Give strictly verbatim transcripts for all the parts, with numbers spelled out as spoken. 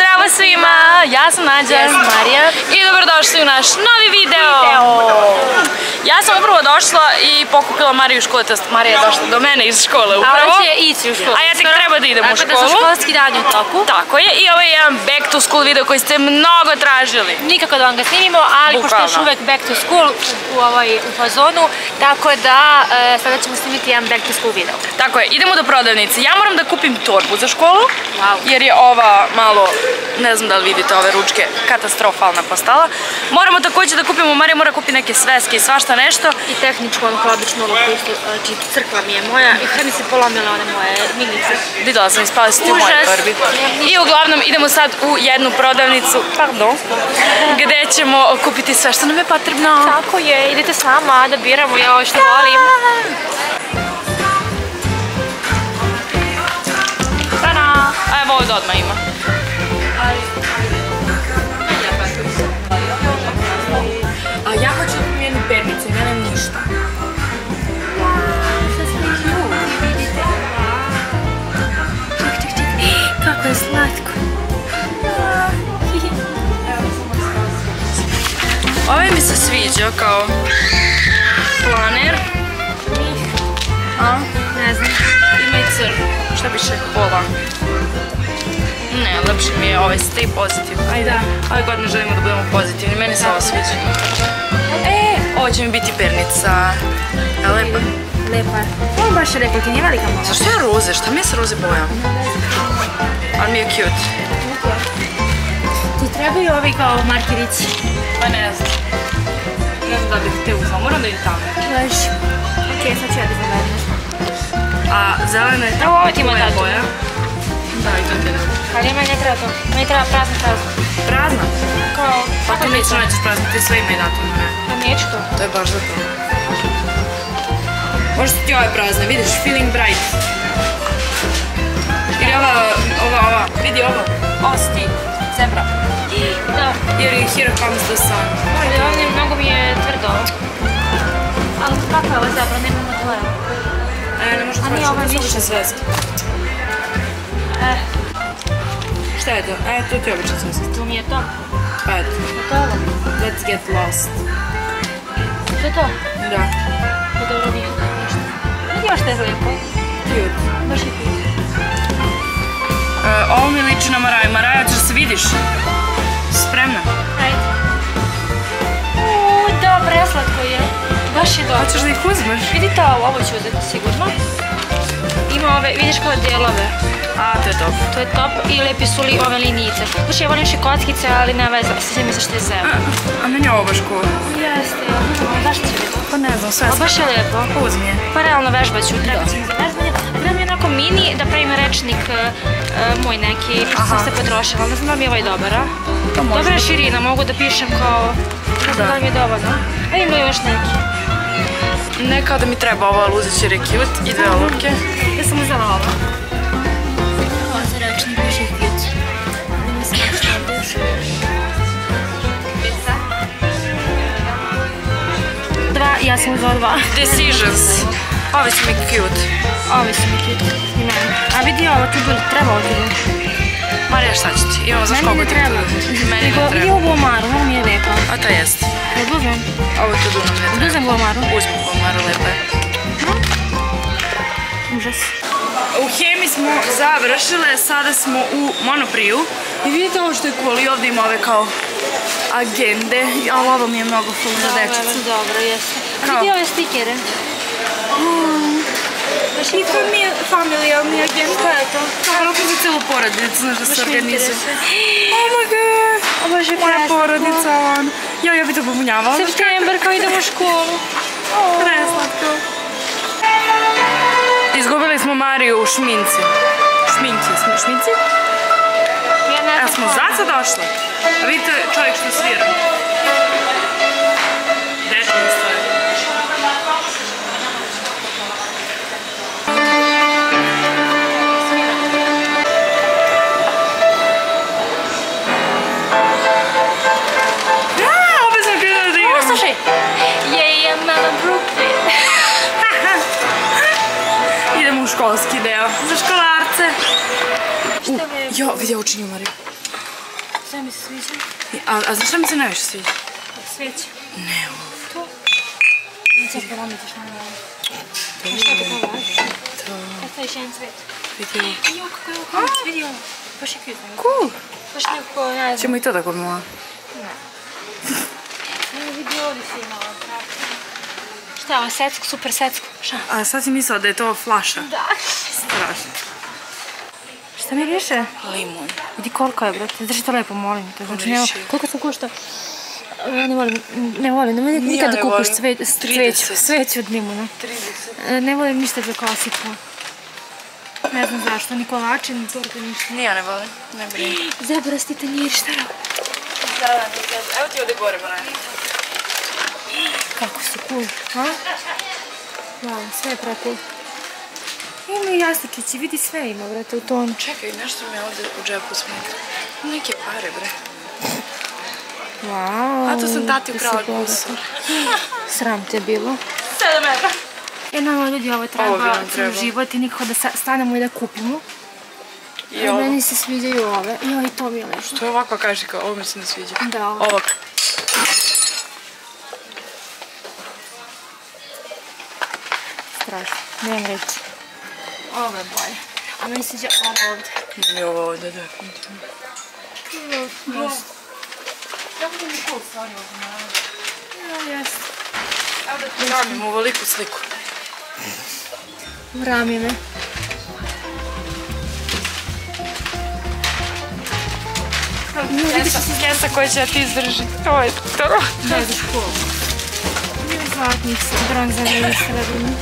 Zdravo svima, ja sam Nađa. Ja sam Marija. I dobrodošli u naš novi video. Ja sam upravo došla i pokupila Mariju u školu, to jest Marija je došla do mene iz škole upravo. A ona će ići u školu. A ja tek treba da idem u školu. Tako da su školski dani u toku. Tako je, i ovo je jedan back to school video koji ste mnogo tražili. Nikako da vam ga snimimo, ali pošto je još uvek back to school u, ovaj, u fazonu, tako da e, sada ćemo snimiti jedan back to school video. Tako je, idemo do prodavnice. Ja moram da kupim torbu za školu, Wow. jer je ova malo, ne znam da li vidite ove ručke, katastrofalna postala. Moramo također da kupimo, Marija mora kupiti neke sveske i svašta nešto. I tehničku, ono kao običnu lupu, isto, znači crkva mi je moja i sve mi se polomile one moje mignice. Videla sam ispali su ti u mojoj torbi. I uglavnom idemo sad u jednu prodavnicu, pardon, gde ćemo kupiti sve što nam je potrebno. Tako je, idete s nama da biramo ja ovo što volim. Tada! A evo ovdje odmah ima. A ja hoću da kupim jednu pernicu i nemam ništa. Kako je slatko. Ovaj mi se sviđa kao planer. A? Ne znam. Ima i crn. Šta biše? Pola. Ne, lepši mi je ovaj stay pozitiv. Ajde, ove godine želimo da budemo pozitivni. Meni se ovo sviđa. E, ovo će mi biti pernica. Je lepa? Lepa. Ovo baš je lepo, ti nije velika malo. Zašto je roze? Šta mi je s roze boja? Ali mi je cute. Ti trebaju ovi kao markerici. Pa ne znam. Ne znam da bih te uzela, moram da idem tamo. Leži. Ok, sad ću ja da izgledam nešto. A zelena je Evo, ovo ti ima tatu. boja. Da, i to ti ne. Ali meni ne treba to. Meni treba prazna prazna. Prazna? Kao... Pa ti nećeš naći prazna, ti sve ima i datum, ne? Pa neću to. To je baš za to. Možda ti ova je prazna, vidiš, feeling bright. Ili ova, ova, ova, vidi ovo. Ovo si ti, zebra. Da. Jer je here comes the sun. Ali ovdje mnogo mi je tvrdo. Ali kako je ovo zabra, nemamo dvoje. E, ne možeš A nije ovo više. sveske. Eh, Šta je to? E, to ti je običan sveske. to mi je to. Pa eto, To je ovo. let's get lost. To je to. Da, To je dobro nije ništa. Vidi još što je lijepo. cute. Baš je cute. E, ovo mi liči na Maraju. Maraja, ćeš se vidiš? Spremna? Ajde. Uuu, da, preslatko je. Baš je dobro. Hoćeš da ih uzmeš? Vidite ovo, ovo ću uzeti sigurno. Ima ove, vidiš kao dijelove. A, to je top. To je top i lepi su li ove linijice. Slušaj, ja volim še kockice, ali ne veze, sve mi se što je zem. A meni je ovo baš cool. Jeste, zašto će biti? Pa ne znam, sve A baš je lijepo. uzmi je. Pa realno vežbat ću, treba ću mi za vežbanje. Gledam je onako mini, da pravim rečnik e, moj neki, što sam se potrošila. Ne znam da mi je ovaj dobar, a? Dobra je širina, mogu da pišem kao... Ne znam da mi je dovoljno. A ima još neki. Ne kao da mi treba ovo, ali uzet će jer je cute i dve olovke. Ja sam uzela ovo. Ovo za rečnik, baš je cute. Da mi se nešto ovdje još. Dva, ja sam uzela dva. Decisions. Ovi su mi cute. Ovi su mi cute. I meni. A vidi ovo, tu bilo, treba ovo ti bilo. Marija, šta će ti? Imamo za Meni škogu ne ti treba. Meni Nego, ne vidi treba. ovu omaru, ovo mi je lijepa. A to jest. Oduzem. Ovo tu nam ne treba. Oduzem ovu omaru. Uzmi ovu omaru, lepa je. Užas. U Hemi smo završile, sada smo u Monopriju. I vidite ovo što je cool, i ovdje ima ove kao agende. Ali ovo mi je mnogo cool za dečicu. Dobro, jeste. A Kao? vidi ove stikere. I familijalni agent. Ko je to? Kao ruku za celu porodicu, znaš da se Baš me organizuje. interesuje. Oh my god! Ovo je Moja preslatko. porodica, on. Ja, ja bi to popunjavala. September, kao idemo u školu. Preslatko. Izgubili smo Mariju u šminci. Šminci, smo u šminci? Ja ne A znam smo ko. zato došli. A vidite čovjek što svira. Dečko stoje. A, opet sam krenula da igram. Slušaj. Jej, ja mama Brooklyn. Idemo u školski deo. Za školarce. Jo, vidi, ja učinju Mariju. Sve mi se sviđa. A znaš šta mi se najviše sviđa? Sveće. Ne, ovo. Tu. Neće da vam ideš na njegu. Šta je to važi? To. Kako je još jedan cvet? Vidi ovo. Jo, kako je ovo kurac, vidi ovo. Baš je kvitno. Cool. Baš nekako, ne znam. Ćemo i to da kupimo. Ne. Ne, vidi ovdje si imala. Šta je ovo, secko, super secko? Šta? A sad si mislila da je to flaša? Da. Strašno. Šta mi riješe? Limun. Vidi koliko je, brate. Drži to lepo, molim te. Znači, nema, Riješi. koliko to košta? Ja ne volim, ne volim, ne volim nikad da kupiš sveću, sveću od limuna. trideset. Ne volim ništa za klasiku. Ne znam zašto, ni kolače, ni torte, ništa. Ni ja ne volim, ne brini. Zebrasti tanjiri, šta je ovo? Da, da, evo ti ovdje gore, banane. Kako su cool, a? Wow, sve je pre-cool. Ima i jastučići, vidi sve ima, brate, u tonu. Čekaj, nešto mi je ovdje u džepu smeta. Neke pare, bre. Wow. A to sam tati ukrala kusur. Sram te je bilo. sedam evra. E, nama ljudi, ovo Ovo bi treba nam cijel trebalo. život i nikako da stanemo i da kupimo. I ovo. Meni se sviđaju ove. Joj, to mi je lepo. To je ovako kaži kao, ovo mi se ne sviđa. Da, ovo. Ovo. Strašno, nemam reći. Ovo je bolje. A meni sviđa ovo ovdje. Meni ovo ovdje, definitivno. Kako mi je cool stvari ovdje, naravno. Ja, jeste. Evo da ti ramim u veliku sliku. Vrami me. Jesa koja će ti izdržiti. Ovo je to. Ne za školu. Zlatnici, bronzane i srebrni.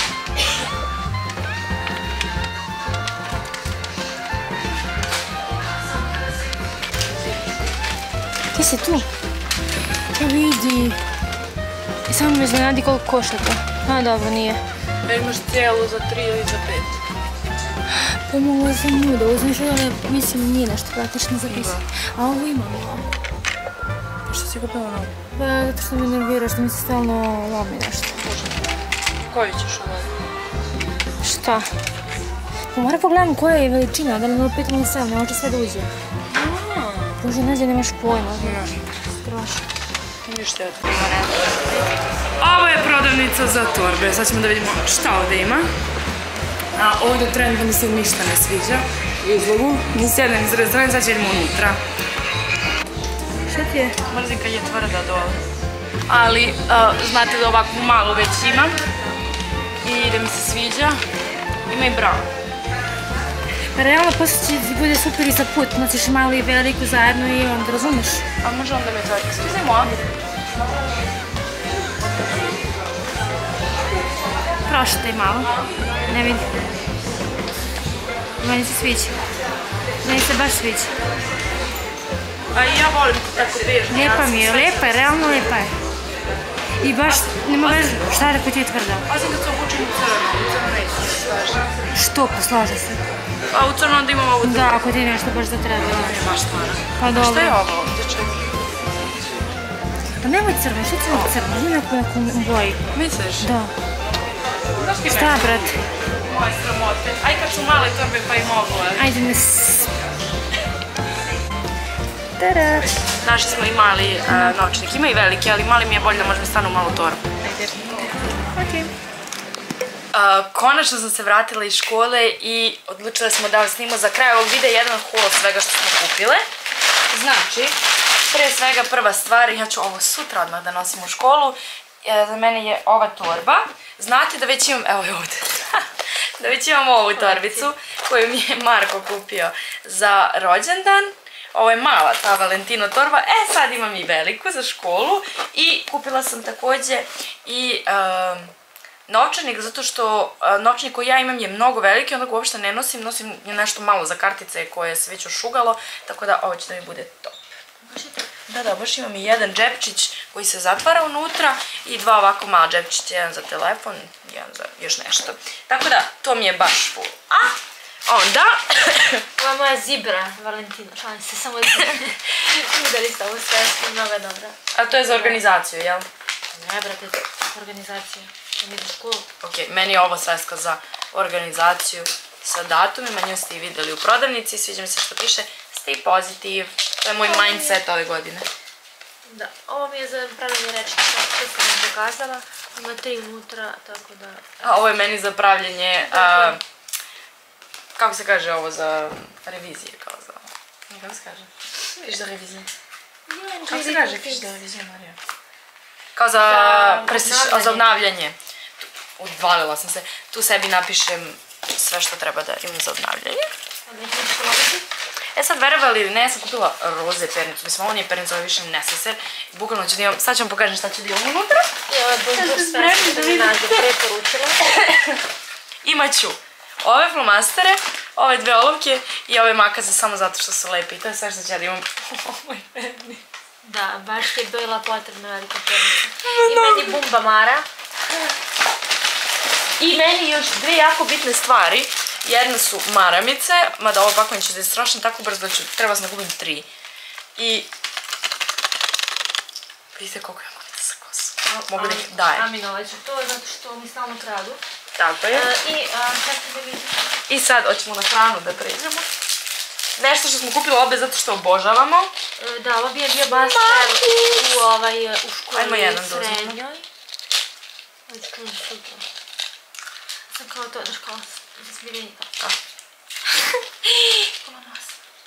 Ti si tu? Pa vidi. I samo me iznenadi koliko košta to. A dobro, nije. Da imaš cijelu za tri ili za pet. Pa mogla sam nju da uzmeš, ali mislim nije nešto praktično zapisati. A ovo imam ovo. Pa što si kupila novu? Pa zato što me nervira, što mi se stalno lomi nešto. Koju ćeš ovo? Šta? Pa moram pogledam koja je veličina, da li nula pet nula sedam, ne može sve da uđe. Bože, Nađe, nemaš pojma. Strašno. Ništa ja to ima. Ovo je prodavnica za torbe. Sad ćemo da vidimo šta ovdje ima. A ovdje trenutno mi se ništa ne sviđa. U izlogu. Ni s jedne, ni s druge strane, sad će idemo unutra. Šta ti je? Mrzim kad je tvrda dole. Ali, znate da ovakvu malu već imam. I da mi se sviđa. Ima i brown. Pa realno poslije će ti bude super i za put. Nosiš malu i veliku zajedno i onda razumeš. A može onda me tvrditi. Skuzaj moja. Proštaj malo. Ne vidi. Meni se sviđa. Meni se baš sviđa. A i ja volim tako bežno. Lijepa mi je, lijepa je, realno lijepa je. I baš, nema veze, šta rekao ti je tvrda? Osim kad se obučem u crno, u crno neće se slažem. Što, pa slaže se. A u crno onda imam ovu crno. Da, ako ti nešto baš da treba. Ne, baš stvarno. Pa A dobro. šta je ovo ovdje, čekaj? Pa nemoj crno, što crno crno, ima neku neku boji. Misliš? Da. Znaš ti Šta, brat? Moje sramote. Aj kad su male torbe pa i mogu, ali. Ajde me s... Tada! Našli smo i mali novčanik. Ima i veliki, ali mali mi je bolje da možda mi stanu malo torbu. Ajde. Okej. Konačno sam se vratila iz škole i odlučile smo da vam snimamo za kraj ovog videa jedan haul svega što smo kupile. Znači, pre svega prva stvar, ja ću ovo sutra odmah da nosim u školu. Za mene je ova torba. Znate da već imam, evo je ovdje, da već imam ovu torbicu koju mi je Marko kupio za rođendan. Ovo je mala ta Valentino torba, e sad imam i veliku za školu i kupila sam također i novčanik, zato što novčanik koji ja imam je mnogo veliki, onda ga uopšte ne nosim, nosim nešto malo za kartice koje se već ošugalo, tako da ovo će da mi bude top. Da, da, baš imam i jedan džepčić koji se zatvara unutra i dva ovako mala džepčića, jedan za telefon, jedan za još nešto. Tako da, to mi je baš full. A onda... Ova je moja zibra, Valentino, šalim se, samo da se udali s ovu svesku, mnogo je dobra. A to je za organizaciju, jel? Ne, brate, organizacija. Mi za školu. Ok, meni je ovo sveska za organizaciju sa datumima, nju ste i videli u prodavnici, sviđa mi se što piše Stay Positive, to To je moj mindset ove godine. Da, ovo mi je za pravljanje rečnika, što sam vam pokazala. Ima tri unutra, tako da... A ovo je meni za pravljanje, kako se kaže ovo, za revizije, kao za... Kako se kaže? Fiš za revizije. Kako se kaže fiš za revizije, Marija? Kao za obnavljanje. Odvalila sam se. Tu sebi napišem sve što treba da imam za obnavljanje. E sad, verovali ili ne, ja sam kupila roze pernicu. Mislim, ovo nije pernica, ovo je više neseser. Bukvalno ću da imam, sad ću vam pokažem šta ću da imam unutra. I ovo je bonjour sve što mi nađe preporučila. Imaću ove flomastere, ove dve olovke i ove makaze samo zato što su lepe. I to je sve što ću da imam u ovoj pernici. Da, baš ti je bila potrebna velika pernica. I meni bumba mara. I meni još dve jako bitne stvari. Jedna su maramice, mada ovo pakovanje će da je strašno tako brzo da ću, treba sam da kupim tri. I... Vidite koliko ja mogu da se kosu. Mogu da ih dajem. Aminovat ću to, zato što mi stalno kradu. Tako je. I čekaj da vidim. I sad, hoćemo na hranu da pređemo. Nešto što smo kupili obe zato što obožavamo. Da, ovo bi je bio baster u školi srednjoj. Ovo ću čujem sutra. Sam kao to, znaš kao smirenika. Pola nos.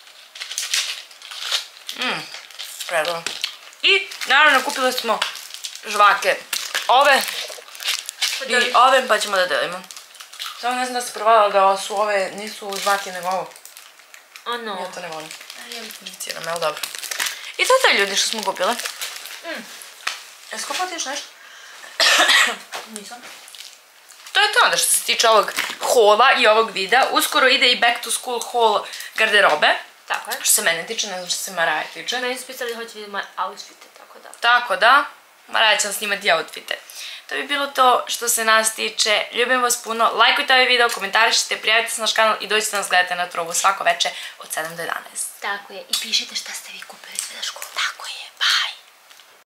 Mmm, predobro. I naravno kupili smo žvake. Ove i ove pa ćemo da delimo. Samo ne znam da ste provalila da su ove, nisu žvake nego ovo. Ono. Ja to ne volim. Indiciram, jel dobro. I to je to ljudi što smo kupile. Jesi kupila ti još nešto? Nisam. To je to onda što se tiče ovog hola i ovog videa. Uskoro ide i back to school haul garderobe. Tako je. Što se mene tiče, ne znam što se Maraja tiče. Meni su pisali da hoće vidjeti moje outfite, tako da. Tako da, Maraja će nam snimati outfite. To bi bilo to što se nas tiče. Ljubim vas puno. Lajkujte ovaj video, komentarišite, prijavite se na naš kanal i dođite nas gledati na probu svako veče od sedam do jedanaest. Tako je. I pišite šta ste vi kupili sve za školu. Tako je.